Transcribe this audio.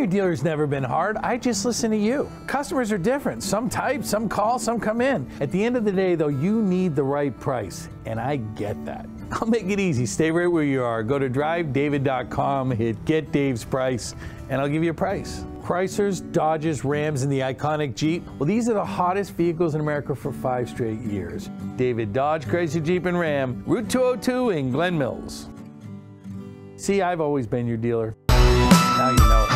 a dealer's never been hard. I just listen to you. Customers are different. Some type, some call, some come in. At the end of the day, though, you need the right price, and I get that. I'll make it easy. Stay right where you are. Go to drivedavid.com, hit Get Dave's Price, and I'll give you a price. Chryslers, Dodges, Rams, and the iconic Jeep. Well, these are the hottest vehicles in America for 5 straight years. David Dodge, Chrysler, Jeep, and Ram, Route 202 in Glen Mills. See, I've always been your dealer. Now you know it.